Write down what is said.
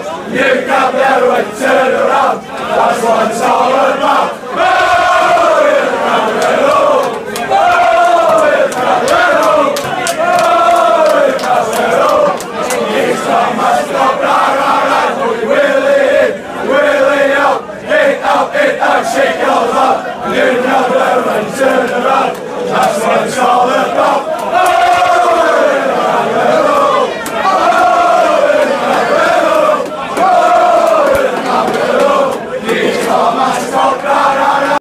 Willy Caballero and turn around. That's what it's all about. Oh, Willy Caballero. Oh, Willy Caballero. Oh, Willy Caballero. He's the master of right. Willy out. Eight out, shake it all up. Willy Caballero and turn around. That's what it's all about.